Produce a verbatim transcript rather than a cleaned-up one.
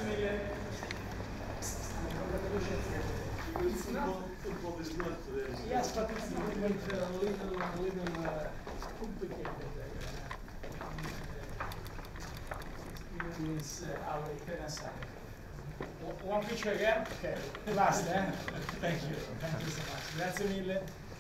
mille. Football is not today. Yes, but it's a little, a little, a little uh, complicated. Experience uh, our Teresa. One picture again? Okay. Last, eh? Thank you. Thank you so much. Grazie mille.